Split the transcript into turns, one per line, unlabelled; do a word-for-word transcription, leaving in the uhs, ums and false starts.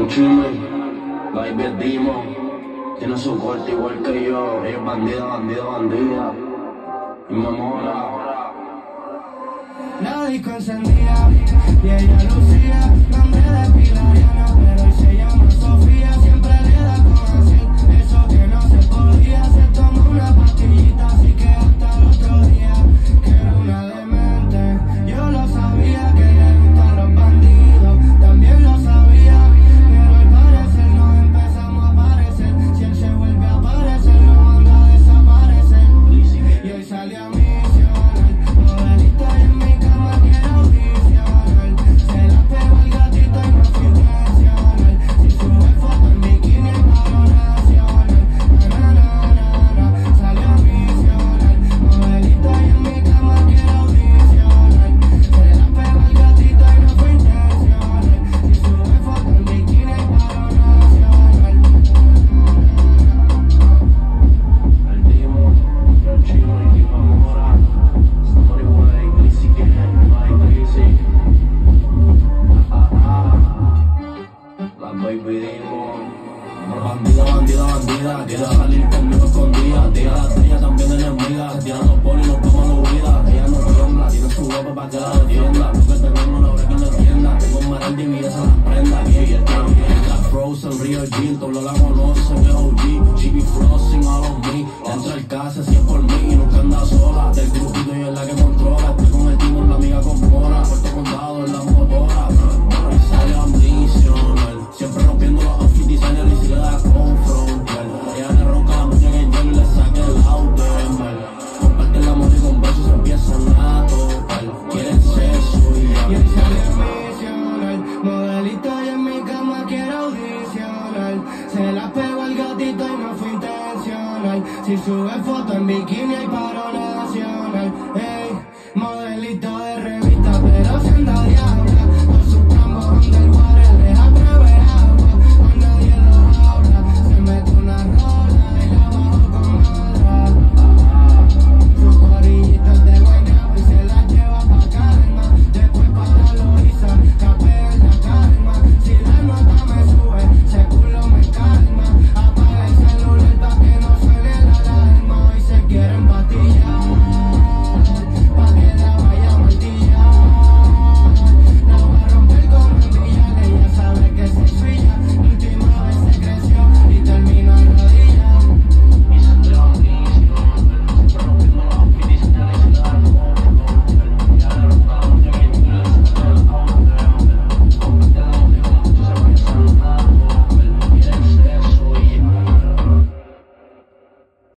Chimmy, la Ivy es Demon, tiene su corte igual que yo. Ella es bandida, bandida, bandida, y me mora.
La disco encendía y ella lucía nombre de pila Diana, pero hoy se llama Sofía. Siempre le da con acid, eso que no se podía. Se tomó una pastillita, así que hasta el otro día, que era una demente. Yo lo sabía, que le gustan los bandidos, también lo sabía, pero al parecer nos empezamos a aparecer. Si él se vuelve a aparecer, lo manda a desaparecer. Y hoy sale a misionar, modelista en mi cama quiere audicionar. Se la pegó al gatito y no fue intencional. Si sube foto en bikini en paro nacional. Na, na, na, na, na. Salió a misionar, modelista en mi cama quiere audicionar. Se la pegó al gatito y no fue intencional. Si sube foto en bikini en paro nacional.
El Demon, el Chino y me mora. Somebody way, Glizzy gang, my Glizzy. Ah, ah, ah. La Baby Demon. Bandida, bandida, bandida, quiere salir conmigo escondida. Tira la estrella también enemiga. Se tiran los polis y nos toman la huida. Ella no tiembla, tiene su guapa pa' que la defienda. Lo que tenemos no habrá quien le tienda. Tengo un maral y mira, se las prenda. Y ella está bien. La Frozen, Rio Jean, todo la conoce, que es O G. She be flossing all on me. Entra al casa, si es por mí y nunca anda sola. Del grupito y es la que controla. Estoy con el timón, la amiga con mora. Puerto Condado en la motora. Y sale a misionar. Siempre rompiendo los outfit designers y si le da confrontar. Ella le ronca la música en el hielo y le saca el auto. Comparte el amor y con besos se empiezan a tocar. Quieren sexo y ya.
Y hoy sale a misionar, modelista y en mi cama quiere audicionar. Se la pegó al gatito y no fue intencional. Si sube foto en bikini hay paro nacional.